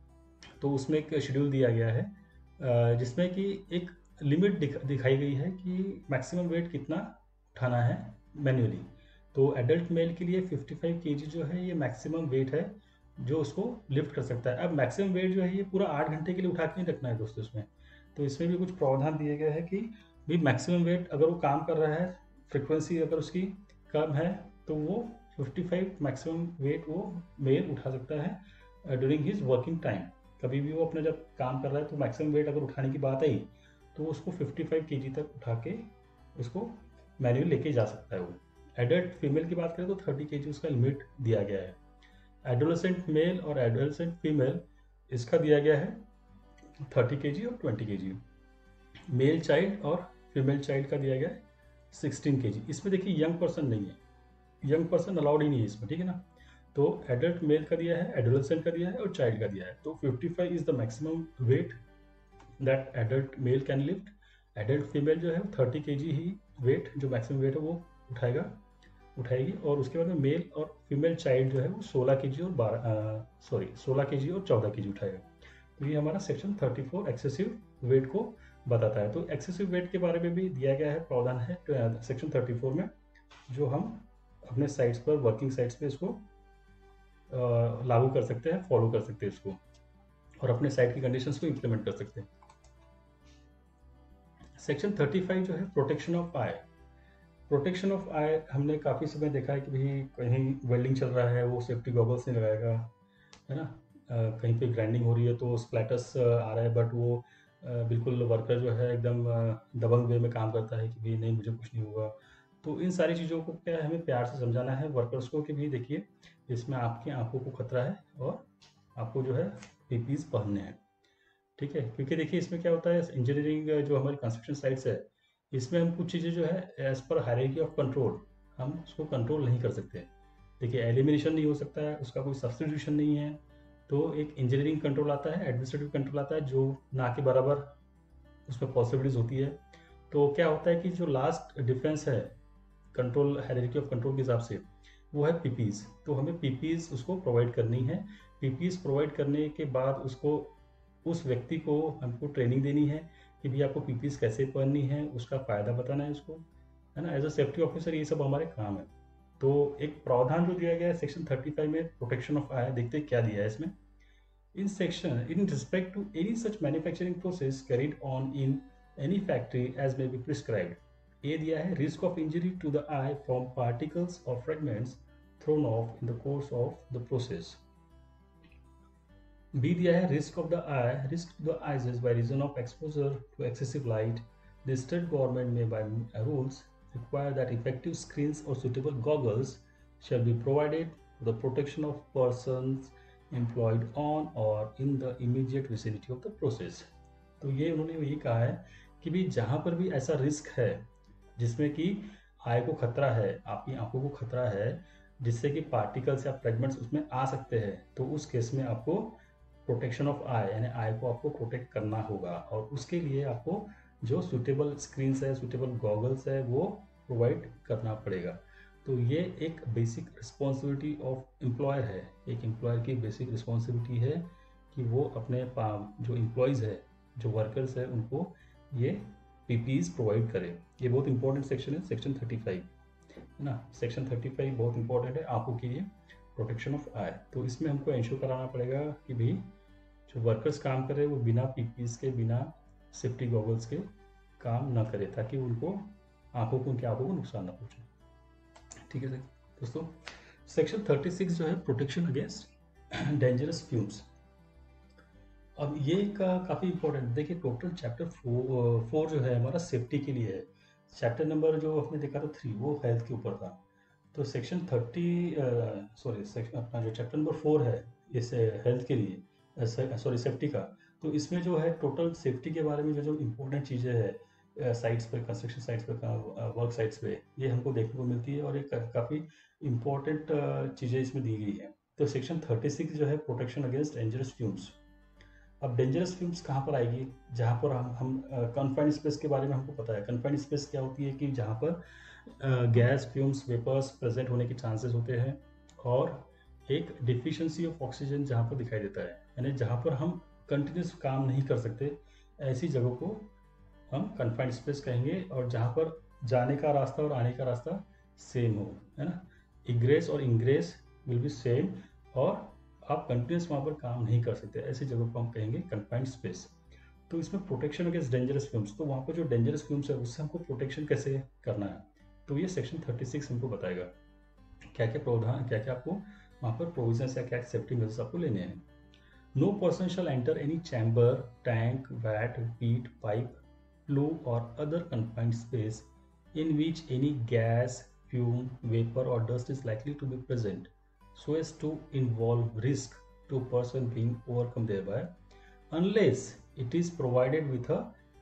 तो उसमें एक शेड्यूल दिया गया है जिसमें कि एक लिमिट दिख, दिखाई गई है कि मैक्सिमम वेट कितना उठाना है मैन्युअली। तो एडल्ट मेल के लिए फिफ्टी फाइव केजी जो है ये मैक्सिमम वेट है जो उसको लिफ्ट कर सकता है। अब मैक्सिमम वेट जो है ये पूरा आठ घंटे के लिए उठा के नहीं रखना है दोस्तों इसमें। तो इसमें भी कुछ प्रावधान दिए गए हैं कि भी मैक्सिमम वेट अगर वो काम कर रहा है, फ्रिक्वेंसी अगर उसकी कम है तो वो फिफ्टी फाइव मैक्सिमम वेट वो मेल उठा सकता है ड्यूरिंग हिज वर्किंग टाइम। कभी भी वो अपना जब काम कर रहा है तो मैक्सिमम वेट अगर उठाने की बात आई तो उसको फिफ्टी फाइव केजी तक उठा के उसको मैन्युअल लेके जा सकता है वो। एडल्ट फीमेल की बात करें तो थर्टी केजी उसका लिमिट दिया गया है। एडोलेसेंट मेल और एडोलेसेंट फीमेल इसका दिया गया है थर्टी केजी और ट्वेंटी केजी। मेल चाइल्ड और फीमेल चाइल्ड का दिया गया है सिक्सटीन के जी। इसमें देखिए यंग पर्सन नहीं है, यंग पर्सन अलाउड ही नहीं है इसमें, ठीक है ना। तो एडल्ट मेल का दिया है, एडोलेसेंट का दिया है और चाइल्ड का दिया है। तो fifty five is the maximum weight that adult male can lift. Adult female जो है थर्टी के जी ही वेट, जो मैक्सिमम वेट है वो उठाएगा उठाएगी। और उसके बाद में मेल और फीमेल चाइल्ड जो है वो सोलह के जी और बारह सॉरी सोलह के जी और चौदह के जी उठाएगा। तो ये हमारा section thirty four excessive weight को बताता है। तो एक्सेसिव वेट के बारे में भी दिया गया है, प्रावधान है सेक्शन थर्टी फोर में, जो हम अपने साइट्स पर, वर्किंग साइट्स पे इसको लागू कर सकते हैं, फॉलो कर सकते हैं इसको, और अपने साइट की कंडीशंस को इम्प्लीमेंट कर सकते हैं। सेक्शन थर्टी फाइव जो है protection of eye. Protection of eye हमने काफ़ी समय देखा है कि भाई कहीं वेल्डिंग चल रहा है वो सेफ्टी गॉगल्स नहीं लगाएगा, है ना। uh, कहीं पे ग्राइंडिंग हो रही है तो स्प्लैटर्स uh, आ रहा है, बट वो uh, बिल्कुल वर्कर जो है एकदम uh, दबंग वे में काम करता है कि भाई नहीं मुझे कुछ नहीं होगा। तो इन सारी चीज़ों को क्या है, हमें प्यार से समझाना है वर्कर्स को कि भाई देखिए इसमें आपकी आंखों को खतरा है और आपको जो है पीपीज पहनने हैं, ठीक है। क्योंकि देखिए इसमें क्या होता है, इंजीनियरिंग जो हमारी कंस्ट्रक्शन साइट्स है, इसमें हम कुछ चीज़ें जो है as per hierarchy of control हम उसको कंट्रोल नहीं कर सकते। देखिए एलिमिनेशन नहीं हो सकता है, उसका कोई सब्स्टिट्यूशन नहीं है। तो एक इंजीनियरिंग कंट्रोल आता है, एडमिनिस्ट्रेटिव कंट्रोल आता है, जो ना के बराबर उसमें पॉसिबिलिटीज होती है। तो क्या होता है कि जो लास्ट डिफरेंस है कंट्रोल हायरार्की ऑफ कंट्रोल के हिसाब से, वो है पीपीज। तो हमें पीपीज उसको प्रोवाइड करनी है। पीपीज प्रोवाइड करने के बाद उसको उस व्यक्ति को हमको ट्रेनिंग देनी है कि भाई आपको पीपीज कैसे पहननी है, उसका फ़ायदा बताना है उसको, है ना। एज अ सेफ्टी ऑफिसर ये सब हमारे काम है। तो एक प्रावधान जो दिया गया है सेक्शन थर्टी फाइव में प्रोटेक्शन ऑफ आई, देखते हैं क्या दिया है इसमें। In section in respect to any such manufacturing process carried on in any factory as may be prescribed. ये दिया है risk of injury to the eye from particles और fragments thrown off in the course of the process. B दिया है risk of the eye risk to the eyes by reason of exposure to excessive light. The state government may by rules require that effective screens or suitable goggles shall be provided for the protection of persons employed on or in the immediate vicinity of the process। तो ये उन्होंने यही कहा है कि भी जहाँ पर भी ऐसा रिस्क है जिसमें कि आई को खतरा है, आपकी आंखों को खतरा है, जिससे कि पार्टिकल्स या फ्रेगमेंट्स उसमें आ सकते हैं, तो उस केस में आपको प्रोटेक्शन ऑफ आई यानी आई को आपको प्रोटेक्ट करना होगा। और उसके लिए आपको जो सुटेबल स्क्रीन्स है, सुटेबल गॉगल्स है, वो प्रोवाइड करना पड़ेगा। तो ये एक बेसिक रिस्पॉन्सिबिलिटी ऑफ एम्प्लॉयर है, एक एम्प्लॉयर की बेसिक रिस्पॉन्सिबिलिटी है कि वो अपने जो एम्प्लॉयज़ है, जो वर्कर्स है, उनको ये पीपीज प्रोवाइड करे। ये बहुत इंपॉर्टेंट सेक्शन है, सेक्शन थर्टी फाइव, है ना। सेक्शन थर्टी फाइव बहुत इंपॉर्टेंट है आंखों के लिए, प्रोटेक्शन ऑफ आई। तो इसमें हमको इंश्योर कराना पड़ेगा कि भाई जो वर्कर्स काम कर रहे हैं वो बिना पीपीज के, बिना सेफ्टी गॉगल्स के काम ना करे, ताकि उनको आंखों को उनकी आंखों को नुकसान ना पहुंचे, ठीक है दोस्तों। सेक्शन थर्टी सिक्स जो है प्रोटेक्शन अगेंस्ट डेंजरस फ्यूम्स। अब ये का काफ़ी इंपॉर्टेंट, देखिए टोटल चैप्टर फोर फोर जो है हमारा सेफ्टी के लिए है। चैप्टर नंबर जो हमने देखा था थ्री, वो हेल्थ के ऊपर था। तो सेक्शन थर्टी सॉरी सेक्शन अपना जो चैप्टर नंबर फोर है इस हेल्थ के लिए, सॉरी सेफ्टी का, तो इसमें जो है टोटल सेफ्टी के बारे में जो जो इम्पोर्टेंट चीज़ें हैं साइट्स पर, कंस्ट्रक्शन साइट्स पर, वर्क साइट्स पे, ये हमको देखने को मिलती है, और ये काफ़ी इम्पोर्टेंट चीज़ें इसमें दी गई है। तो सेक्शन थर्टी सिक्स जो है प्रोटेक्शन अगेंस्ट डेंजरस फ्यूम्स। अब डेंजरस फ्यूम्स कहाँ पर आएगी, जहाँ पर हम हम कन्फाइंड स्पेस के बारे में हमको पता है। कन्फाइंड स्पेस क्या होती है कि जहाँ पर गैस, फ्यूम्स, वेपर्स प्रेजेंट होने के चांसेस होते हैं, और एक डिफिशिएंसी ऑफ ऑक्सीजन जहाँ पर दिखाई देता है, यानी जहाँ पर हम कंटिन्यूस काम नहीं कर सकते, ऐसी जगह को हम कन्फाइंड स्पेस कहेंगे। और जहाँ पर जाने का रास्ता और आने का रास्ता सेम हो, है ना, इग्रेस और इंग्रेस विल बी सेम, और आप कंटिन्यूस वहाँ पर काम नहीं कर सकते, ऐसी जगह को हम कहेंगे कन्फाइंड स्पेस। तो इसमें प्रोटेक्शन अगेंस्ट डेंजरस फ्यूम्स, तो वहाँ पर जो डेंजरस फ्यूम्स है उससे हमको प्रोटेक्शन कैसे करना है, तो ये सेक्शन थर्टी सिक्स हमको बताएगा क्या क्या प्रावधान, क्या क्या आपको वहाँ पर प्रोविजंस या क्या सेफ्टी मेजर्स आपको लेने हैं। No person shall enter any chamber, tank, vat, pit, pipe, flue और other confined space in which any gas, fume, vapor or dust is likely to be present, so as to involve risk to a person being overcome thereby, unless it is provided with a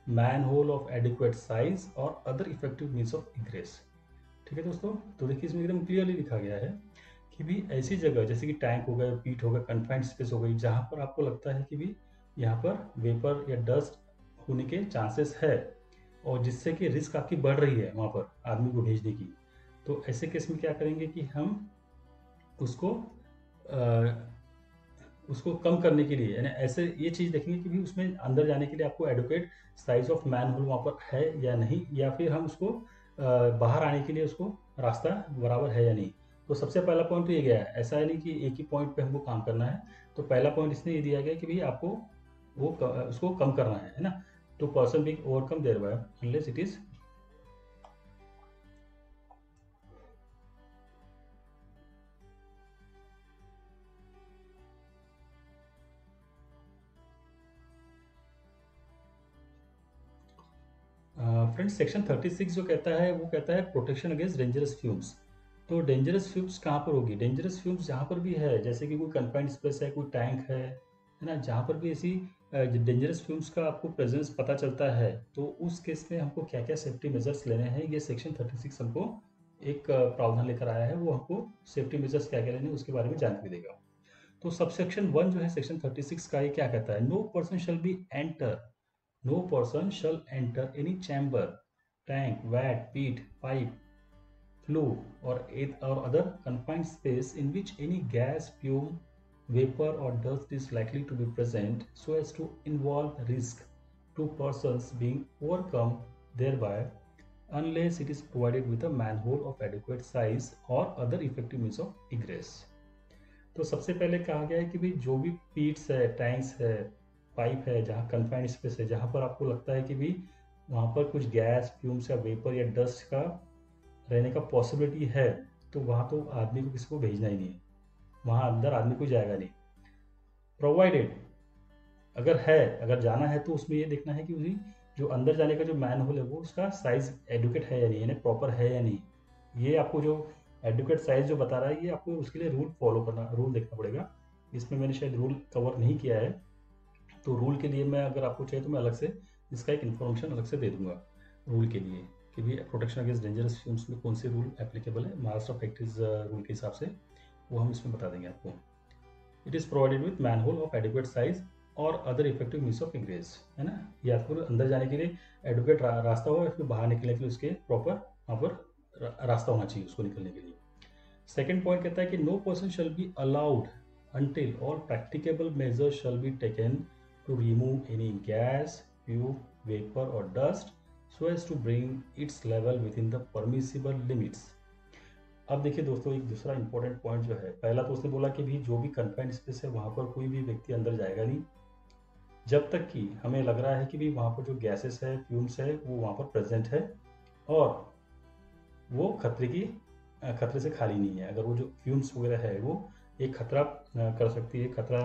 manhole of adequate size और other effective means of egress. ठीक है दोस्तों, तो देखिए इसमें एकदम clearly लिखा गया है कि भी ऐसी जगह जैसे कि टैंक हो गया, पीट हो गया, कन्फाइंड स्पेस हो गई, जहाँ पर आपको लगता है कि भी यहाँ पर वेपर या डस्ट होने के चांसेस है और जिससे कि रिस्क आपकी बढ़ रही है वहाँ पर आदमी को भेजने की, तो ऐसे केस में क्या करेंगे कि हम उसको आ, उसको कम करने के लिए, यानी ऐसे ये चीज़ देखेंगे कि भी उसमें अंदर जाने के लिए आपको adequate size of manhole वहाँ पर है या नहीं, या फिर हम उसको आ, बाहर आने के लिए उसको रास्ता बराबर है या नहीं। तो सबसे पहला पॉइंट तो ये गया है, ऐसा है नहीं कि एक ही पॉइंट पे हमको काम करना है। तो पहला पॉइंट इसने ये दिया गया कि भाई आपको वो क, उसको कम करना है है ना। तो person being overcome thereby unless it is friends. Section thirty six जो कहता है वो कहता है प्रोटेक्शन अगेंस्ट डेंजरस फ्यूम्स। तो डेंजरस फ्यूम्स कहाँ पर होगी? डेंजरस फ्यूम्स जहाँ पर भी है, जैसे कि कोई कन्फाइंड स्पेस है, कोई टैंक है है ना, जहाँ पर भी ऐसी डेंजरस फ्यूम्स का आपको प्रेजेंस पता चलता है, तो उस केस में हमको क्या क्या सेफ्टी मेजर्स लेने हैं, ये सेक्शन थर्टी सिक्स हमको एक अ, प्रावधान लेकर आया है। वो हमको सेफ्टी मेजर्स क्या क्या लेने हैं उसके बारे में जानकारी देगा। तो सब सेक्शन वन जो है सेक्शन थर्टी सिक्स का, ये क्या कहता है? No person shall be enter No person shall enter any chamber, tank, vat, pit, pipe, flue, or, or other confined space in which any gas, fume, vapor, or dust is likely to be present, so as to involve risk to persons being overcome thereby, unless it is provided with a manhole of adequate size or other effective means of egress. तो सबसे पहले कहा गया है कि भाई जो भी पीट्स है, टैंक्स है, पाइप है, जहाँ कन्फाइंड स्पेस है, जहाँ पर आपको लगता है कि भी वहाँ पर कुछ गैस, फ्यूम्स या वेपर या डस्ट का रहने का पॉसिबिलिटी है, तो वहाँ तो आदमी को किसी को भेजना ही नहीं है, वहाँ अंदर आदमी को जाएगा नहीं। प्रोवाइडेड, अगर है, अगर जाना है तो उसमें ये देखना है कि उसी जो अंदर जाने का जो मैन होल है वो उसका साइज एडुकेट है या नहीं, यानी प्रॉपर है या नहीं। ये आपको जो एडुकेट साइज जो बता रहा है, ये आपको उसके लिए रूल फॉलो करना, रूल देखना पड़ेगा। इसमें मैंने शायद रूल कवर नहीं किया है, तो रूल के लिए मैं, अगर आपको चाहिए तो मैं अलग से इसका एक इन्फॉर्मेशन अलग से दे दूंगा रूल के लिए कि भी प्रोटेक्शन अगेंस्ट डेंजरस फ्यूम्स में कौन से रूल एप्लीकेबल है महाराष्ट्र फैक्ट्रीज रूल के हिसाब से, वो हम इसमें बता देंगे आपको। It is provided with manhole of adequate size और other effective means of egress, है ना। ये आपको अंदर जाने के लिए एडुकेट रा, रास्ता हो, या फिर बाहर निकलने के लिए उसके प्रॉपर वहाँ पर रास्ता होना चाहिए उसको निकलने के लिए। सेकेंड पॉइंट कहता है कि no person shall be allowed until all practicable measures shall be taken to remove any gas, fume, vapor or dust so as to bring its level within the permissible limits। अब देखिए दोस्तों, एक दूसरा important point जो है, पहला तो उसने बोला कि भी जो भी कन्फाइंड स्पेस है वहाँ पर कोई भी व्यक्ति अंदर जाएगा नहीं जब तक कि हमें लग रहा है कि भी वहाँ पर जो गैसेस है, फ्यूम्स है, वो वहाँ पर प्रेजेंट है और वो खतरे की खतरे से खाली नहीं है। अगर वो जो फ्यूम्स वगैरह है वो एक खतरा कर सकती है, खतरा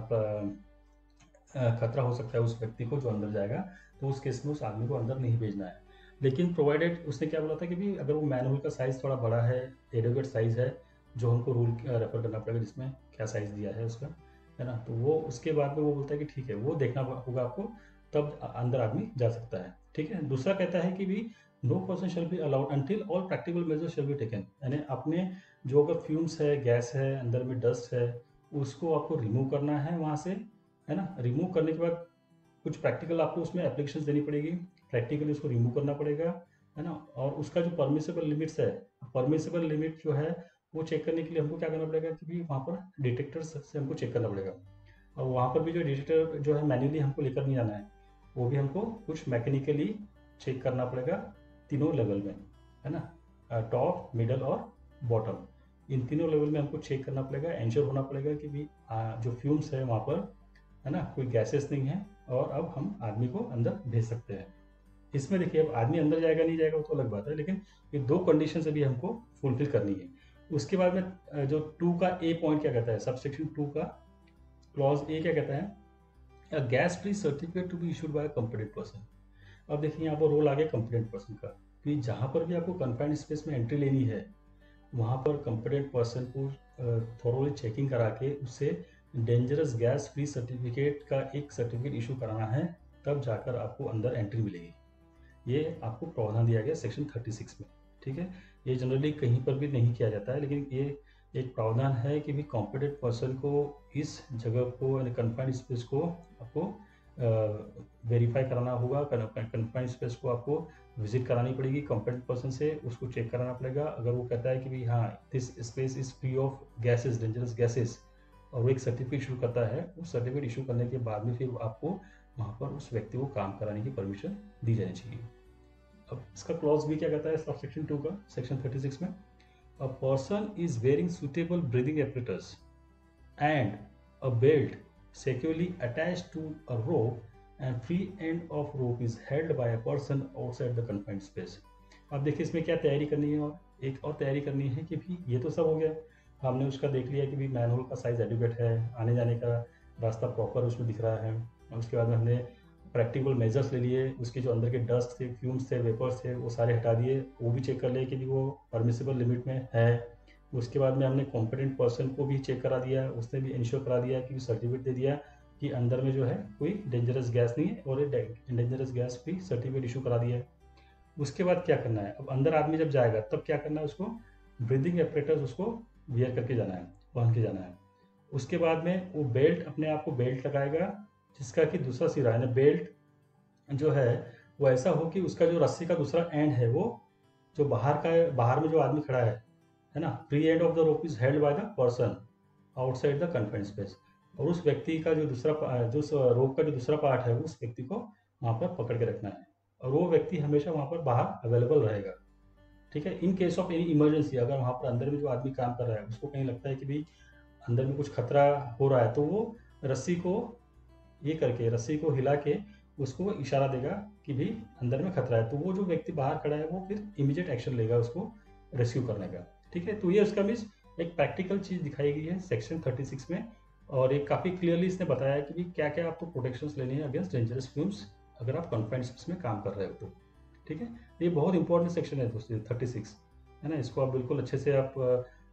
खतरा हो सकता है उस व्यक्ति को जो अंदर जाएगा, तो उस केस में उस आदमी को अंदर नहीं भेजना है। लेकिन प्रोवाइडेड, उसने क्या बोला था कि भी अगर वो मैनुअल का साइज थोड़ा बड़ा है, एडुकेट साइज है, जो हमको रूल रेफर करना पड़ेगा जिसमें क्या साइज दिया है उसका, है ना, तो वो उसके बाद में वो बोलता है कि ठीक है, वो देखना होगा आपको, तब अंदर आदमी जा सकता है। ठीक है। दूसरा कहता है कि भी no person shall be allowed until all practical measures shall be taken, यानी अपने जो अगर फ्यूम्स है, गैस है, अंदर में डस्ट है, उसको आपको रिमूव करना है वहाँ से, है ना। रिमूव करने के बाद कुछ प्रैक्टिकल आपको उसमें एप्लीकेशन देनी पड़ेगी, प्रैक्टिकली उसको रिमूव करना पड़ेगा, है ना। और उसका जो परमिसेबल लिमिट्स है, परमिसेबल लिमिट जो है वो चेक करने के लिए हमको क्या करना पड़ेगा कि भी वहाँ पर डिटेक्टर से हमको चेक करना पड़ेगा। और वहाँ पर भी जो डिटेक्टर जो है मैन्युअली हमको लेकर नहीं जाना है, वो भी हमको कुछ मैकेनिकली चेक करना पड़ेगा तीनों लेवल में, है ना, टॉप, मिडल और बॉटम। इन तीनों लेवल में हमको चेक करना पड़ेगा, एंश्योर होना पड़ेगा कि भी जो फ्यूम्स है वहाँ पर, है ना, कोई गैसेस नहीं है, और अब हम आदमी को अंदर भेज सकते हैं। इसमें देखिए, अब आदमी अंदर जाएगा नहीं जाएगा वो तो अलग बात है, लेकिन ये दो कंडीशन अभी हमको फुलफिल करनी है। उसके बाद में जो टू का ए पॉइंट क्या कहता है, सबसेक्शन टू का क्लॉज ए क्या कहता है, a gas free certificate to be issued by competent person. अब देखिए यहाँ पर रोल आ गया कॉम्पिटेंट पर्सन का, कि जहाँ पर भी आपको कन्फाइंड स्पेस में एंट्री लेनी है, वहाँ पर कॉम्पिटेंट पर्सन को थोरोली चेकिंग करा के उससे डेंजरस गैस फ्री सर्टिफिकेट का एक सर्टिफिकेट इशू कराना है, तब जाकर आपको अंदर एंट्री मिलेगी। ये आपको प्रावधान दिया गया सेक्शन थर्टी सिक्स में, ठीक है। ये जनरली कहीं पर भी नहीं किया जाता है, लेकिन ये एक प्रावधान है कि भी कॉम्पिटेंट पर्सन को इस जगह को यानी कन्फाइंड स्पेस को आपको वेरीफाई कराना होगा। कन्फाइंड स्पेस को आपको विजिट करानी पड़ेगी कॉम्पिटेंट पर्सन से, उसको चेक कराना पड़ेगा। अगर वो कहता है कि भाई हाँ this space is free of gases, dangerous gases, और वो एक सर्टिफिकेट इशू करता है, उस सर्टिफिकेट इशू करने के बाद में फिर आपको वहाँ पर उस व्यक्ति को काम कराने की परमिशन दी जानी चाहिए। अब इसका क्लॉज भी क्या कहता है सब सेक्शन टू का, सेक्शन थर्टी सिक्स में, a person is wearing suitable breathing apparatus and a belt securely attached to a rope and free end of rope is held by a person outside the confined space। अब देखिए इसमें क्या तैयारी करनी है, और एक और तैयारी करनी है कि भी ये तो सब हो गया, हमने उसका देख लिया कि भी मैनहोल का साइज एडिक्वेट है, आने जाने का रास्ता प्रॉपर उसमें दिख रहा है, और उसके बाद में हमने प्रैक्टिकल मेजर्स ले लिए, उसके जो अंदर के डस्ट थे, फ्यूम्स थे, वेपर्स थे, वो सारे हटा दिए, वो भी चेक कर लिए कि वो परमिसिबल लिमिट में है। उसके बाद में हमने कॉम्पिटेंट पर्सन को भी चेक करा दिया, उसने भी इंश्योर करा दिया कि सर्टिफिकेट दे दिया कि अंदर में जो है कोई डेंजरस गैस नहीं है, और dangerous gas free certificate issue करा दिया है। उसके बाद क्या करना है, अब अंदर आदमी जब जाएगा तब क्या करना है, उसको ब्रीदिंग एपरेटस उसको वियर करके जाना है, पहन के जाना है। उसके बाद में वो बेल्ट, अपने आप को बेल्ट लगाएगा जिसका कि दूसरा सिरा है ना, बेल्ट जो है वो ऐसा हो कि उसका जो रस्सी का दूसरा एंड है वो जो बाहर का बाहर में जो आदमी खड़ा है है ना, free end of the rope is held by the person outside the confined space, और उस व्यक्ति का जो दूसरा जो रोप का जो दूसरा पार्ट है उस व्यक्ति को वहाँ पर पकड़ के रखना है, और वो व्यक्ति हमेशा वहाँ पर बाहर अवेलेबल रहेगा, ठीक है। In case of any emergency, अगर वहाँ पर अंदर में जो आदमी काम कर रहा है उसको कहीं लगता है कि भाई अंदर में कुछ खतरा हो रहा है, तो वो रस्सी को ये करके, रस्सी को हिला के उसको इशारा देगा कि भी अंदर में खतरा है, तो वो जो व्यक्ति बाहर खड़ा है वो फिर इमीडिएट एक्शन लेगा उसको रेस्क्यू करने का, ठीक है। तो ये उसका मीन्स एक प्रैक्टिकल चीज दिखाई गई है सेक्शन थर्टी सिक्स में, और एक काफी क्लियरली इसने बताया कि भी क्या क्या आपको प्रोटेक्शंस लेने हैं अगेंस्ट डेंजरस फ्यूम्स अगर आप कन्फाइंड स्पेस में काम कर रहे हो तो, ठीक है। ये बहुत इंपॉर्टेंट सेक्शन है दोस्तों थर्टी सिक्स, है ना। इसको आप बिल्कुल अच्छे से आप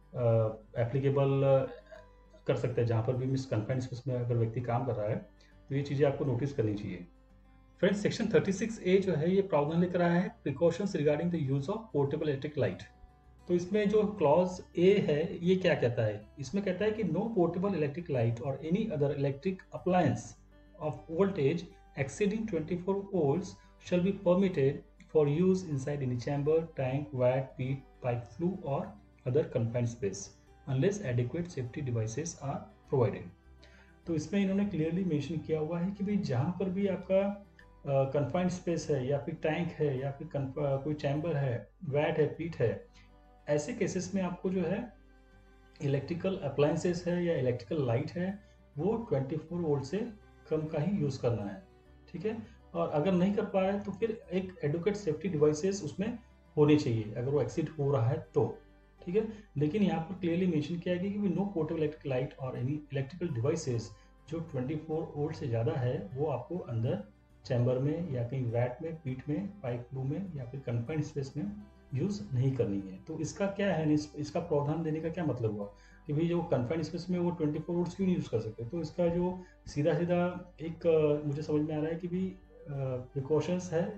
एप्लीकेबल कर सकते हैं जहाँ पर भी मिस कन्फाइंड स्पेस में अगर व्यक्ति काम कर रहा है, तो ये चीज़ें आपको नोटिस करनी चाहिए। Friends, section thirty six A जो है ये प्रावधान लेकर आया है precautions regarding the use of portable electric light. तो इसमें जो क्लॉज ए है ये क्या कहता है, इसमें कहता है कि नो पोर्टेबल इलेक्ट्रिक लाइट और any other electric appliance of voltage exceeding twenty four volts shall be permitted for use inside any chamber, tank, vat, pit, pipe flue or other confined space unless adequate safety devices are provided। तो इसमें इन्होंने clearly mention किया हुआ है कि भाई जहाँ पर भी आपका कन्फाइंड स्पेस है या फिर टैंक है या फिर uh, कोई चैम्बर है, वैट है, पीट है, ऐसे केसेस में आपको जो है इलेक्ट्रिकल अप्लायंसेस है या इलेक्ट्रिकल लाइट है वो ट्वेंटी फोर वोल्ट से कम का ही यूज़ करना है, ठीक है। और अगर नहीं कर पा रहे तो फिर एक एडुकेट सेफ्टी डिवाइसेस उसमें होने चाहिए अगर वो एक्सीड हो रहा है तो, ठीक है। लेकिन यहाँ पर क्लियरली मेंशन किया गया कि नो पोर्टेबल इलेक्ट्रिक लाइट और एनी इलेक्ट्रिकल डिवाइसेस जो ट्वेंटी फोर वोल्ट से ज़्यादा है वो आपको अंदर चैम्बर में या कहीं वैट में, पीट में, पाइप फ्लू में या फिर कन्फाइंड स्पेस में यूज़ नहीं करनी है। तो इसका क्या है, इस, इसका प्रावधान देने का क्या मतलब हुआ कि भाई जो कन्फाइंड स्पेस में वो ट्वेंटी फोर वोल्ट्स क्यों नहीं यूज़ कर सकते। तो इसका जो सीधा सीधा एक मुझे समझ में आ रहा है कि भाई प्रिकॉशंस है,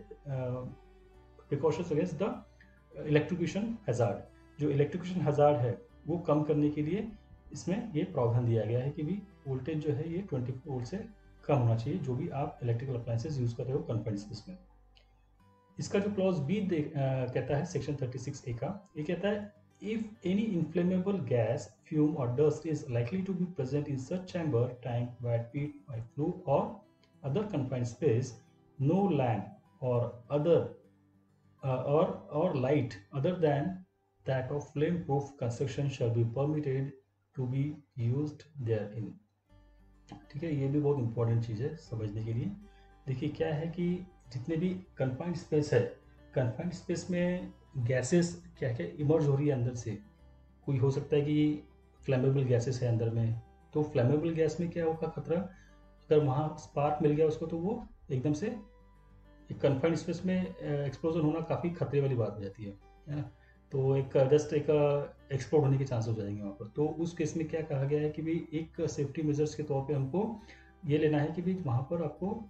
precautions against the electrocution hazard, जो इलेक्ट्रिक्यूशन हैजार्ड है वो कम करने के लिए इसमें ये प्रावधान दिया गया है कि भी वोल्टेज जो है ये ट्वेंटी फोर वोल्ट से कम होना चाहिए जो भी आप इलेक्ट्रिकल अप्लायंसेस यूज कर रहे हो कन्फाइंड स्पेस में। इसका जो क्लॉज बी कहता है सेक्शन थर्टी सिक्स ए का, ये कहता है if any inflammable gas, fume और dust is likely to be present in such chamber, tank, vat, pit, pipe flue और other confined space, no lamp or other uh, or or light other than that of flame proof construction shall be permitted to be used therein। ठीक है, ये भी बहुत important चीज़ है समझने के लिए। देखिए क्या है कि जितने भी कन्फाइंड स्पेस है, कन्फाइंड स्पेस में गैसेस क्या क्या इमर्ज हो रही है अंदर से, कोई हो सकता है कि फ्लेमेबल गैसेस है अंदर में, तो फ्लेमेबल गैस में क्या होगा खतरा, अगर वहाँ स्पार्क मिल गया उसको तो वो एकदम से एक कन्फाइंड स्पेस में एक्सप्लोजन होना काफ़ी खतरे वाली बात हो जाती है, है ना। तो एक जस्ट एक एक्सप्लोड होने के चांस हो जाएंगे वहाँ पर। तो उस केस में क्या कहा गया है कि भाई एक सेफ्टी मेजर्स के तौर पे हमको ये लेना है कि भाई वहाँ पर आपको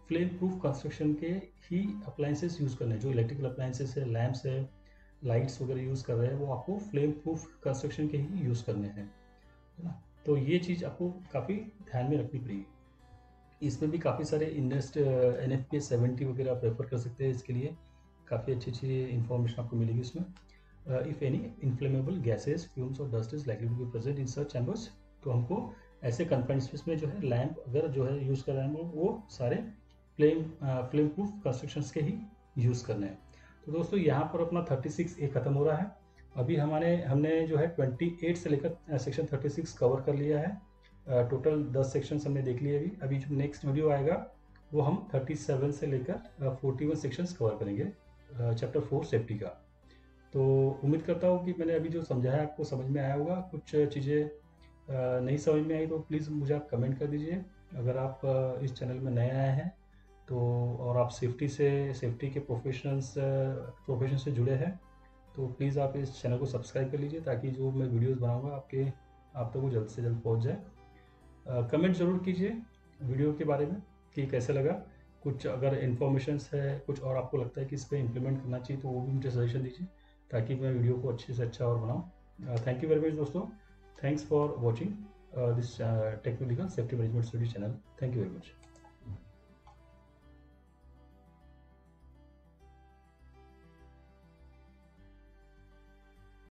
फ्लेम प्रूफ कंस्ट्रक्शन के ही अप्लाइंसेस यूज़ करने हैं। जो इलेक्ट्रिकल अप्लाइंसेस है, लैंप्स है, लाइट्स वगैरह यूज़ कर रहे हैं, वो आपको फ्लेम प्रूफ कंस्ट्रक्शन के ही यूज़ करने हैं, है ना। तो ये चीज़ आपको काफ़ी ध्यान में रखनी पड़ेगी। इसमें भी काफ़ी सारे invest N F P seventy वगैरह आप रेफर कर सकते हैं। इसके लिए काफ़ी अच्छी अच्छी इन्फॉर्मेशन आपको मिलेगी इसमें। If any inflammable gases, fumes और dust is likely to be present in such chambers, तो हमको ऐसे कन्फाइंड स्पेस में जो है लैंप अगर जो है यूज़ कर रहे हैं वो सारे फ्लेम फ्लेम प्रूफ कंस्ट्रक्शंस के ही यूज़ करने हैं। तो दोस्तों यहाँ पर अपना थर्टी सिक्स ए खत्म हो रहा है। अभी हमारे हमने जो है ट्वेंटी एट से लेकर सेक्शन थर्टी सिक्स कवर कर लिया है। टोटल दस सेक्शंस हमने देख लिए अभी। अभी जो नेक्स्ट वीडियो आएगा वो हम थर्टी सेवन से लेकर फोर्टी वन सेक्शंस कवर करेंगे, चैप्टर फोर सेफ्टी का। तो उम्मीद करता हूँ कि मैंने अभी जो समझाया आपको समझ में आया होगा। कुछ चीज़ें नहीं समझ में आई तो प्लीज़ मुझे आप कमेंट कर दीजिए। अगर आप इस चैनल में नए आए हैं तो और आप सेफ्टी से सेफ्टी के प्रोफेशनल्स प्रोफेशन से जुड़े हैं तो प्लीज़ आप इस चैनल को सब्सक्राइब कर लीजिए, ताकि जो मैं वीडियोस बनाऊंगा आपके आप तक वो जल्द से जल्द पहुंच जाए। कमेंट ज़रूर कीजिए वीडियो के बारे में कि कैसे लगा। कुछ अगर इन्फॉर्मेशंस है, कुछ और आपको लगता है कि इस पर इम्प्लीमेंट करना चाहिए, तो वो भी मुझे सजेशन दीजिए, ताकि मैं वीडियो को अच्छे से अच्छा और बनाऊँ। थैंक यू वेरी मच दोस्तों। Thanks for watching this technical safety management study channel. Thank you very much.